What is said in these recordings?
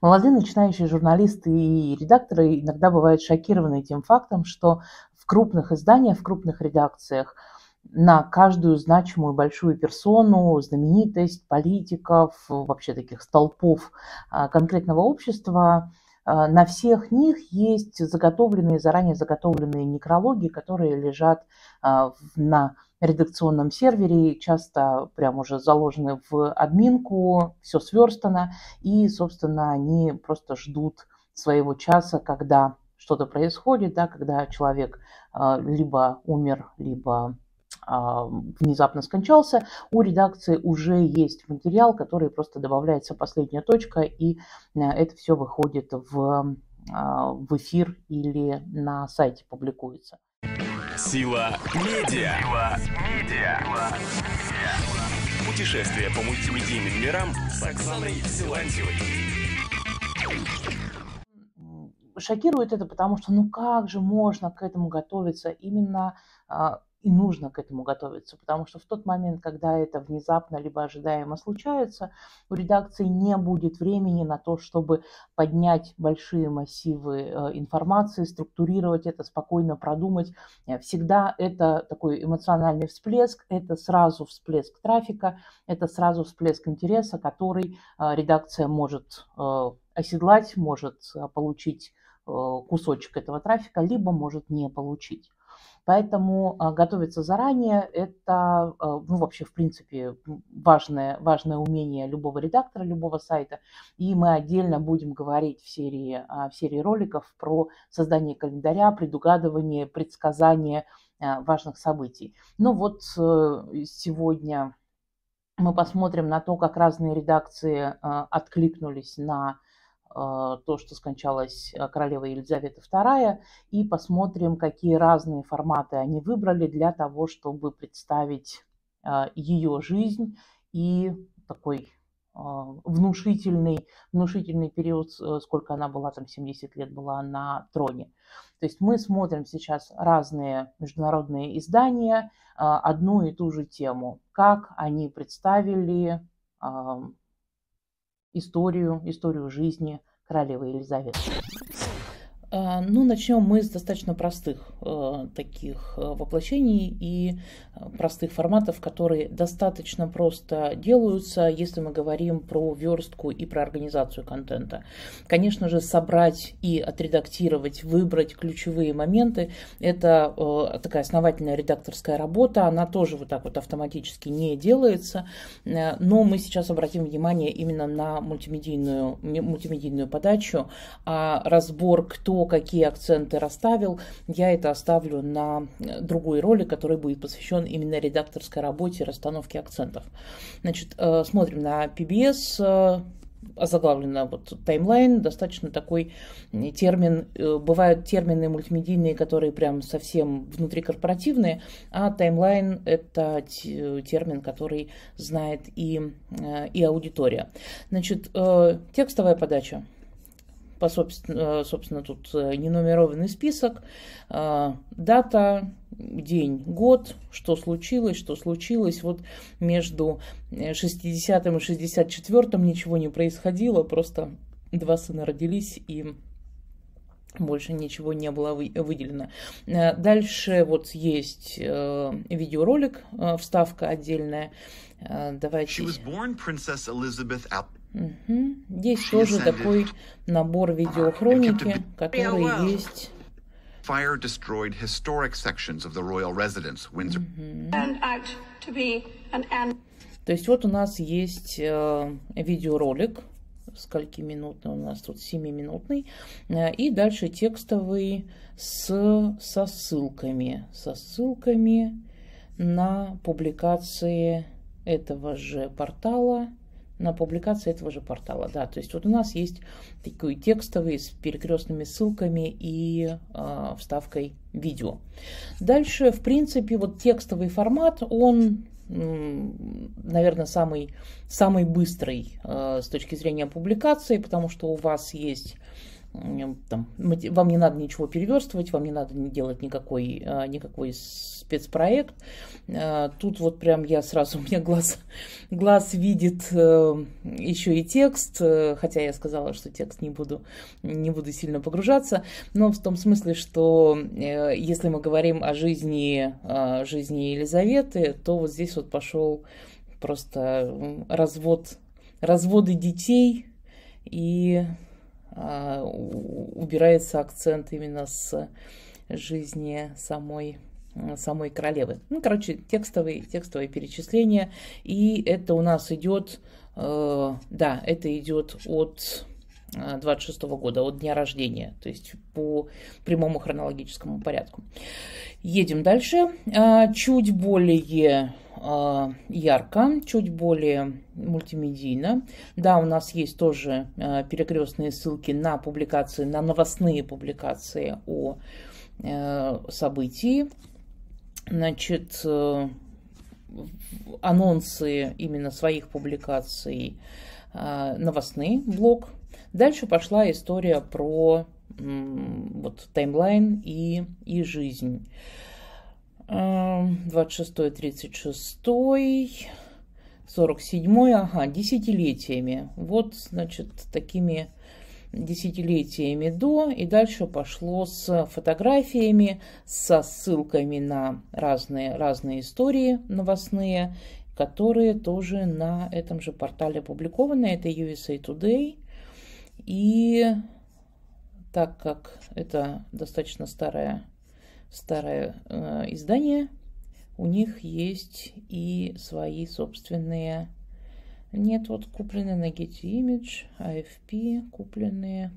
Молодые начинающие журналисты и редакторы иногда бывают шокированы тем фактом, что в крупных изданиях, в крупных редакциях на каждую значимую большую персону, знаменитость, политиков, вообще таких столпов конкретного общества, на всех них есть заранее заготовленные некрологи, которые лежат на редакционном сервере, часто прям уже заложены в админку, все сверстано, и, собственно, они просто ждут своего часа, когда что-то происходит, да, когда человек либо умер, либо внезапно скончался, у редакции уже есть материал, который просто добавляется последняя точка, и это все выходит в эфир или на сайте публикуется. Сила медиа. Путешествие по мультимедийным мирам с Оксаной Силантьевой. Шокирует это, потому что ну как же можно к этому готовиться именно и нужно к этому готовиться, потому что в тот момент, когда это внезапно либо ожидаемо случается, у редакции не будет времени на то, чтобы поднять большие массивы информации, структурировать это, спокойно продумать. Всегда это такой эмоциональный всплеск, это сразу всплеск трафика, это сразу всплеск интереса, который редакция может оседлать, может получить кусочек этого трафика, либо может не получить. Поэтому готовиться заранее – это, ну, вообще, в принципе, важное умение любого редактора, любого сайта. И мы отдельно будем говорить в серии роликов про создание календаря, предугадывание, предсказание важных событий. Ну вот сегодня мы посмотрим на то, как разные редакции откликнулись на то, что скончалась королева Елизавета II, и посмотрим, какие разные форматы они выбрали для того, чтобы представить ее жизнь и такой внушительный период, сколько она была, там 70 лет была на троне. То есть мы смотрим сейчас разные международные издания, одну и ту же тему, как они представили историю жизни королевы Елизаветы. Ну, начнем мы с достаточно простых таких воплощений и простых форматов, которые достаточно просто делаются, если мы говорим про верстку и про организацию контента. Конечно же, собрать и отредактировать, выбрать ключевые моменты – это такая основательная редакторская работа, она тоже вот так вот автоматически не делается, но мы сейчас обратим внимание именно на мультимедийную подачу, а разбор, кто какие акценты расставил, я это оставлю на другой ролик, который будет посвящен именно редакторской работе и расстановке акцентов. Значит, смотрим на PBS, озаглавлено вот таймлайн, достаточно такой термин, бывают термины мультимедийные, которые прям совсем внутрикорпоративные, а таймлайн это термин, который знает и аудитория. Значит, текстовая подача. Собственно, тут ненумерованный список, дата, день, год, что случилось. Вот между 60-м и 64-м ничего не происходило, просто два сына родились и больше ничего не было выделено. Дальше вот есть видеоролик, вставка отдельная. Давайте. Здесь тоже такой набор видеохроники, который есть. Fire destroyed historic sections of the royal residence, Windsor. То есть вот у нас есть видеоролик, скольки-минутный у нас тут, 7-минутный, и дальше текстовый со ссылками на публикации этого же портала. Да, то есть вот у нас есть такой текстовый с перекрестными ссылками и вставкой видео. Дальше, в принципе, вот текстовый формат, он, наверное, самый быстрый с точки зрения публикации, потому что у вас есть там, вам не надо ничего переверстывать, вам не надо делать никакой спецпроект. Тут вот прям я сразу, у меня глаз видит еще и текст, хотя я сказала, что текст не буду сильно погружаться, но в том смысле, что если мы говорим о жизни Елизаветы, то вот здесь вот пошел просто разводы детей, и убирается акцент именно с жизни самой королевы. Ну, короче, текстовые перечисления. И это у нас идет, это идет от 26-го года, от дня рождения, то есть по прямому хронологическому порядку. Едем дальше. Чуть более ярко, чуть более мультимедийно. Да, у нас есть тоже перекрестные ссылки на публикации, на новостные публикации о событии. Значит, анонсы именно своих публикаций, новостный блок. Дальше пошла история про вот таймлайн и жизнь. 26-й, 36-й, 47-й, десятилетиями. Вот, значит, такими десятилетиями до, и дальше пошло с фотографиями, со ссылками на разные истории новостные, которые тоже на этом же портале опубликованы. Это USA Today. И так как это достаточно старое издание, у них есть и свои собственные. Нет, вот купленные на Getty Image, AFP, купленные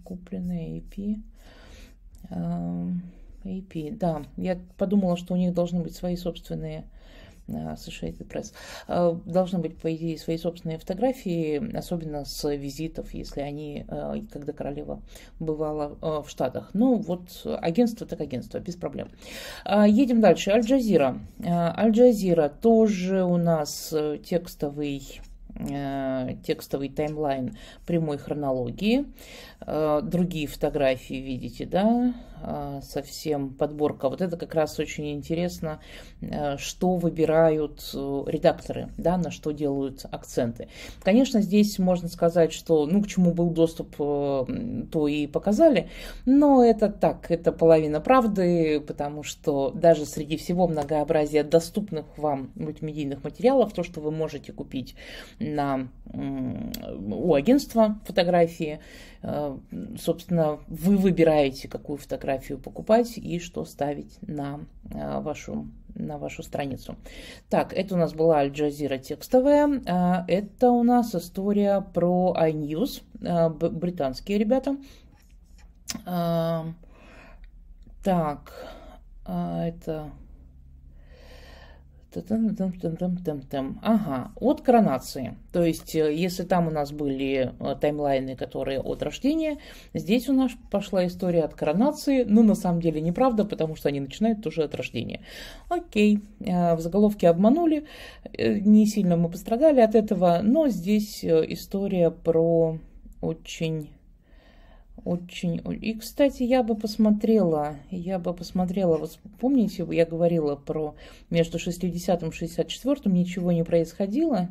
AP. Да, я подумала, что у них должны быть свои собственные Associated Press. Должны быть, по идее, свои собственные фотографии, особенно с визитов, если они, когда королева бывала в Штатах. Ну, вот агентство так агентство, без проблем. Едем дальше. Аль-Джазира. Аль-Джазира тоже у нас текстовый таймлайн прямой хронологии. Другие фотографии видите, да, совсем подборка. Вот это как раз очень интересно, что выбирают редакторы, да, на что делают акценты. Конечно, здесь можно сказать, что, ну, к чему был доступ, то и показали, но это так, это половина правды, потому что даже среди всего многообразия доступных вам мультимедийных материалов, то, что вы можете купить у агентства фотографии, собственно, вы выбираете, какую фотографию покупать и что ставить на вашу страницу. Так, это у нас была Аль-Джазира текстовая. Это у нас история про iNews, британские ребята. Так, это... от коронации. То есть, если там у нас были таймлайны, которые от рождения, здесь у нас пошла история от коронации. Ну, на самом деле, неправда, потому что они начинают тоже от рождения. Окей, в заголовке обманули, не сильно мы пострадали от этого, но здесь история про очень... И, кстати, я бы посмотрела, вот помните, я говорила про между 60-м и 64-м ничего не происходило.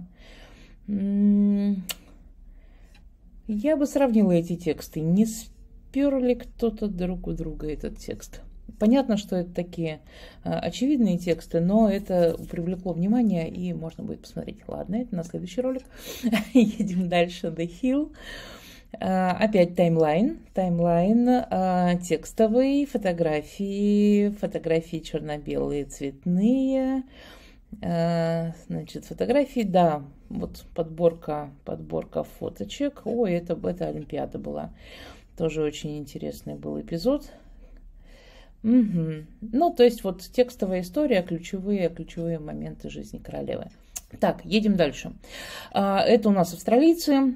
Я бы сравнила эти тексты, не спер ли кто-то друг у друга этот текст. Понятно, что это такие очевидные тексты, но это привлекло внимание, и можно будет посмотреть. Ладно, это на следующий ролик. Едем дальше. The Hill. Опять таймлайн, текстовые фотографии черно-белые, цветные, значит, фотографии, да, вот подборка фоточек. Ой, это Олимпиада была, тоже очень интересный был эпизод. Ну, то есть вот текстовая история, ключевые моменты жизни королевы. Так, едем дальше. Это у нас австралийцы.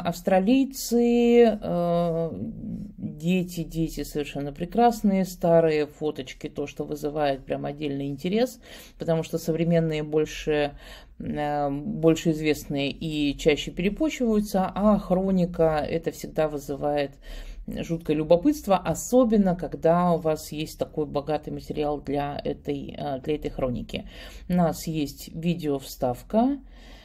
Дети совершенно прекрасные, старые фоточки, то, что вызывает прям отдельный интерес, потому что современные больше больше известные и чаще перепощиваются, а хроника это всегда вызывает жуткое любопытство, особенно когда у вас есть такой богатый материал для этой хроники. У нас есть видеовставка,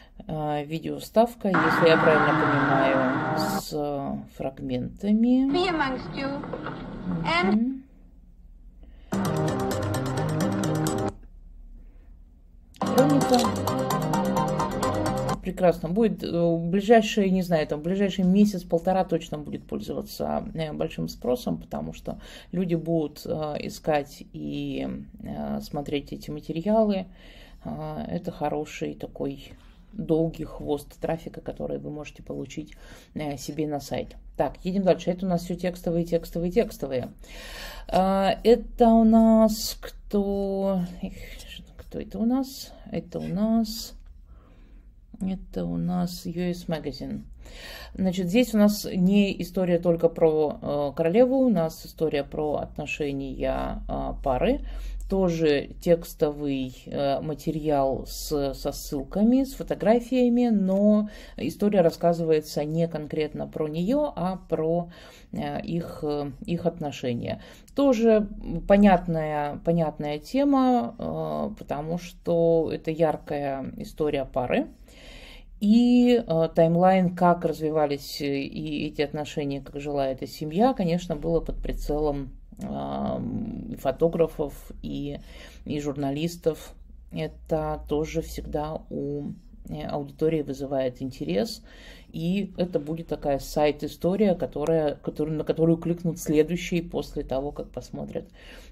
если я правильно понимаю, с фрагментами. Хроника. Прекрасно. Будет в ближайшие, не знаю, там, в ближайший месяц-полтора точно будет пользоваться большим спросом, потому что люди будут искать и смотреть эти материалы. Это хороший такой долгий хвост трафика, который вы можете получить себе на сайт. Так, едем дальше. Это у нас все текстовые. Это у нас кто это у нас? Это у нас US Magazine. Значит, здесь у нас не история только про королеву, у нас история про отношения пары. Тоже текстовый материал со ссылками, с фотографиями, но история рассказывается не конкретно про нее, а про их отношения. Тоже понятная тема, потому что это яркая история пары. И таймлайн, как развивались и эти отношения, как жила эта семья, конечно, было под прицелом фотографов и журналистов. Это тоже всегда у аудитории вызывает интерес. И это будет такая сайт-история, на которую кликнут следующие после того, как посмотрят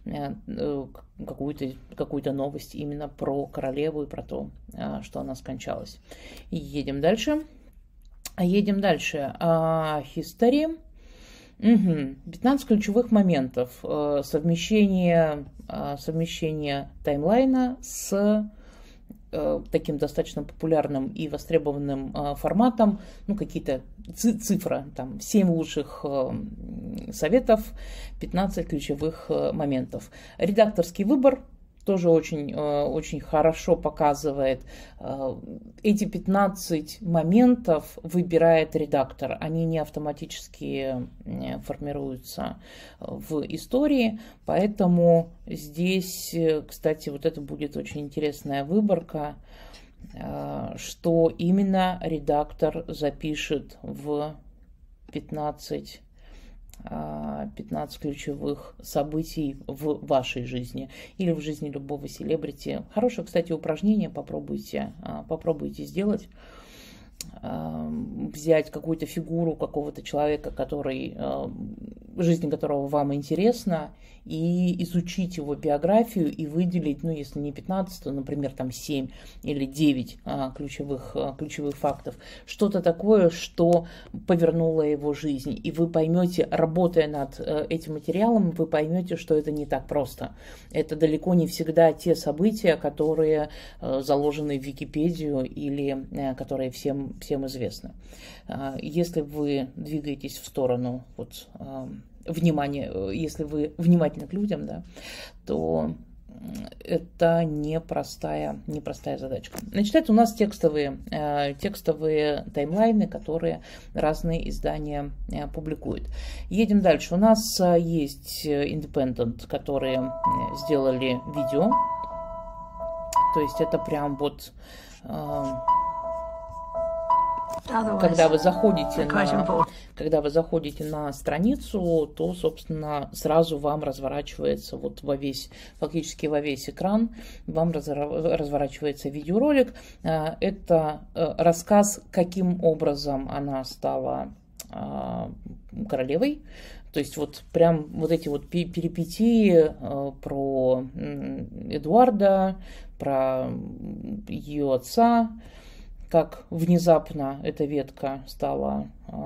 какую-то новость именно про королеву и про то, что она скончалась. Едем дальше. History. 15 ключевых моментов совмещения таймлайна с таким достаточно популярным и востребованным форматом, какие-то цифры, там 7 лучших советов, 15 ключевых моментов. Редакторский выбор тоже очень хорошо показывает. Эти 15 моментов выбирает редактор. Они не автоматически формируются в истории. Поэтому здесь, кстати, вот это будет очень интересная выборка, что именно редактор запишет в 15 ключевых событий в вашей жизни или в жизни любого селебрити. Хорошее, кстати, упражнение, попробуйте сделать. Взять какую-то фигуру какого-то человека, жизнь которого вам интересна, и изучить его биографию и выделить, если не 15, то, например, там 7 или 9 ключевых фактов. Что-то такое, что повернуло его жизнь. И вы поймете, работая над этим материалом, вы поймете, что это не так просто. Это далеко не всегда те события, которые заложены в Википедию или которые всем известны. Если вы двигаетесь в сторону внимания, если вы внимательны к людям, то это непростая задачка. Значит, это у нас текстовые таймлайны, которые разные издания публикуют. Едем дальше. У нас есть Independent, которые сделали видео. То есть это прям когда вы заходите на страницу, то, собственно, сразу вам разворачивается фактически во весь экран, вам разворачивается видеоролик. Это рассказ, каким образом она стала королевой. То есть прям эти перипетии про Эдуарда, про ее отца, как внезапно эта ветка стала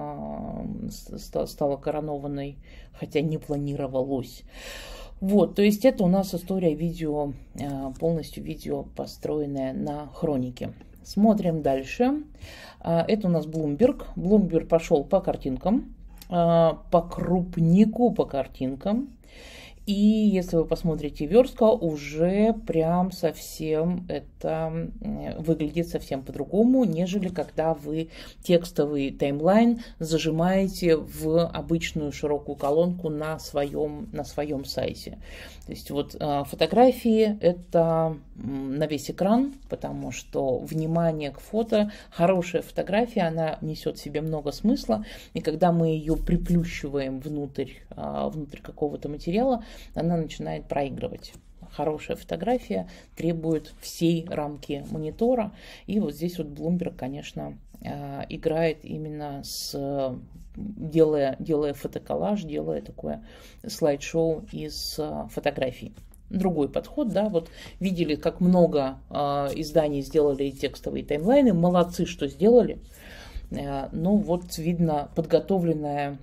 коронованной, хотя не планировалось. То есть это у нас история видео, полностью видео, построенное на хронике. Смотрим дальше. Это у нас Bloomberg. Bloomberg пошел по картинкам, по крупнику по картинкам. И если вы посмотрите верстка, уже прям совсем это выглядит совсем по-другому, нежели когда вы текстовый таймлайн зажимаете в обычную широкую колонку на своем сайте. То есть вот фотографии это на весь экран, потому что внимание к фото, хорошая фотография, она несет в себе много смысла, и когда мы ее приплющиваем внутрь какого-то материала, она начинает проигрывать. Хорошая фотография требует всей рамки монитора, и вот здесь вот Bloomberg, конечно, играет именно делая фотоколлаж, делая такое слайд-шоу из фотографий. Другой подход, да, вот видели, как много изданий сделали текстовые таймлайны, молодцы, что сделали, но вот видно подготовленная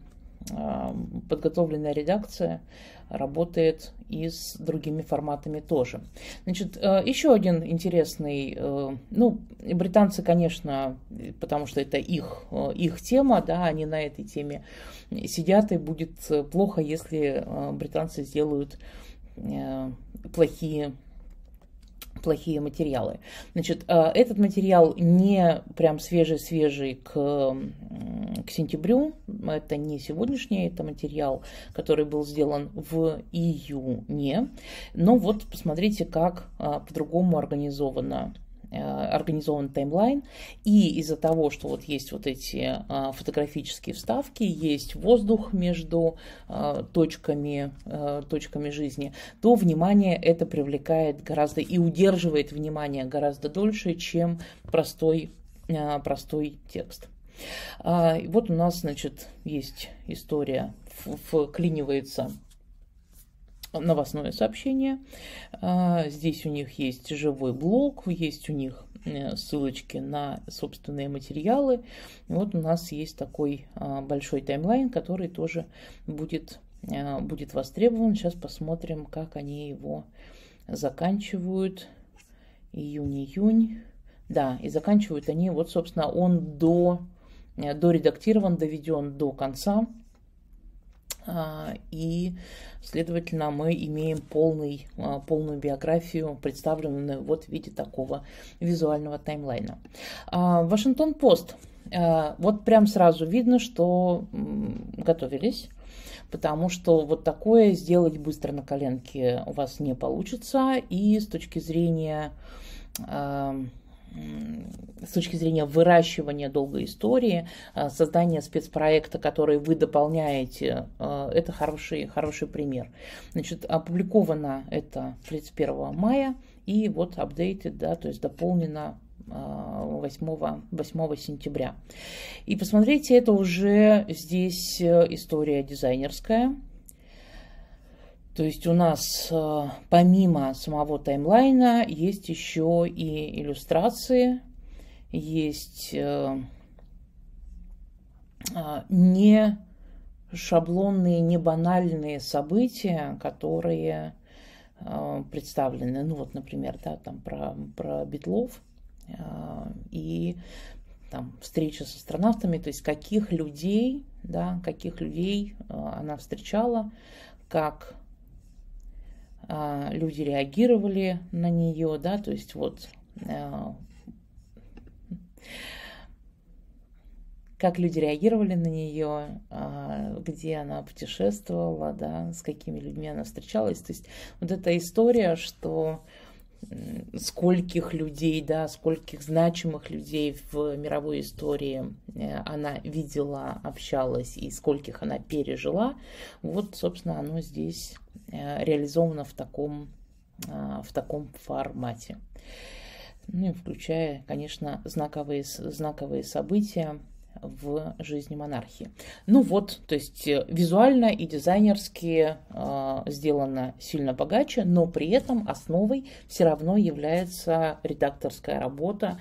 редакция работает и с другими форматами тоже. Значит, еще один интересный, британцы, конечно, потому что это их тема, да, они на этой теме сидят, и будет плохо, если британцы сделают плохие материалы. Значит, этот материал не прям свежий к сентябрю, это не сегодняшний, это материал, который был сделан в июне, но вот посмотрите, как по-другому организован таймлайн, и из-за того, что вот есть вот эти фотографические вставки, есть воздух между точками жизни, то внимание это привлекает гораздо и удерживает внимание гораздо дольше, чем простой текст. Вот у нас, значит, есть история, вклинивается новостное сообщение. Здесь у них есть живой блог, есть у них ссылочки на собственные материалы. И вот у нас есть такой большой таймлайн, который тоже будет востребован. Сейчас посмотрим, как они его заканчивают. Июнь. Да, и заканчивают они, вот, собственно, он доредактирован, доведен до конца. И, следовательно, мы имеем полную биографию, представленную вот в виде такого визуального таймлайна. Вашингтон-Пост. Вот прям сразу видно, что готовились, потому что вот такое сделать быстро на коленке у вас не получится. И с точки зрения выращивания долгой истории, создания спецпроекта, который вы дополняете, это хороший пример. Значит, опубликовано это 31 мая и вот updated, да, то есть дополнено 8 сентября. И посмотрите, это уже здесь история дизайнерская. То есть у нас помимо самого таймлайна есть еще и иллюстрации, есть не шаблонные, не банальные события, которые представлены. Ну вот, например, да, там про Битлов и там встреча с астронавтами, то есть каких людей она встречала, как люди реагировали на нее, да, то есть вот как люди реагировали на нее, где она путешествовала, да, с какими людьми она встречалась. То есть вот эта история, что скольких людей, да, скольких значимых людей в мировой истории она видела, общалась и скольких она пережила, вот, собственно, оно здесь реализовано в таком формате. Ну и включая, конечно, знаковые события в жизни монархии. Ну вот, то есть визуально и дизайнерски сделано сильно богаче, но при этом основой все равно является редакторская работа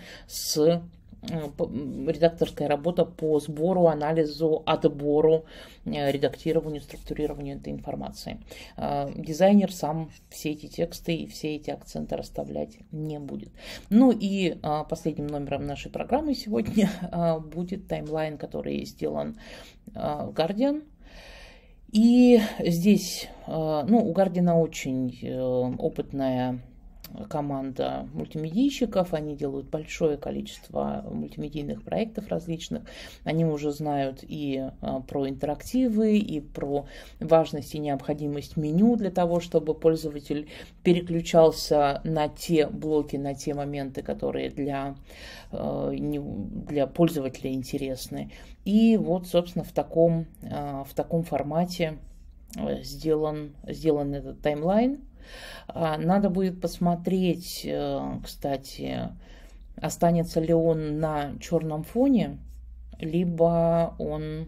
по сбору, анализу, отбору, редактированию, структурированию этой информации. Дизайнер сам все эти тексты и все эти акценты расставлять не будет. Ну и последним номером нашей программы сегодня будет таймлайн, который сделан Guardian. И здесь, у Guardian очень опытная команда мультимедийщиков, они делают большое количество мультимедийных проектов различных, они уже знают и про интерактивы, и про важность и необходимость меню для того, чтобы пользователь переключался на те блоки, на те моменты, которые для пользователя интересны. И вот, собственно, в таком формате сделан этот таймлайн. Надо будет посмотреть, кстати, останется ли он на черном фоне, либо он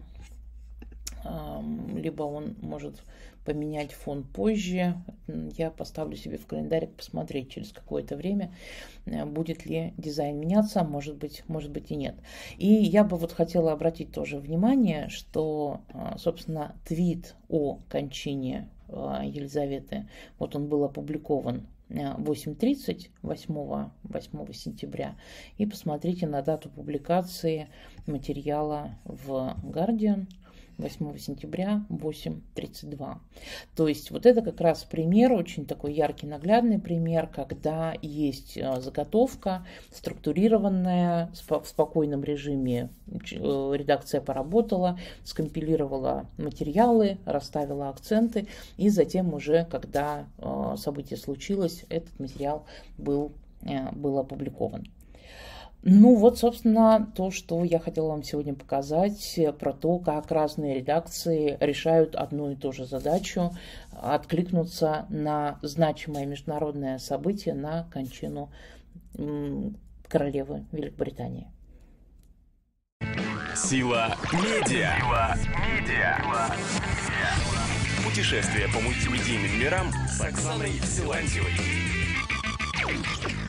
может поменять фон позже. Я поставлю себе в календарик посмотреть через какое-то время, будет ли дизайн меняться, может быть и нет. И я бы вот хотела обратить тоже внимание, что, собственно, твит о кончине Елизаветы, вот он был опубликован 8:30, 8 сентября. И посмотрите на дату публикации материала в Guardian. 8 сентября 8:32. То есть вот это как раз пример, очень такой яркий, наглядный пример, когда есть заготовка, структурированная, в спокойном режиме редакция поработала, скомпилировала материалы, расставила акценты, и затем уже, когда событие случилось, этот материал был опубликован. Ну вот, собственно, то, что я хотела вам сегодня показать про то, как разные редакции решают одну и ту же задачу – откликнуться на значимое международное событие, на кончину королевы Великобритании. Сила медиа. Путешествие по мультимедийным мирам с Оксаной Силантьевой.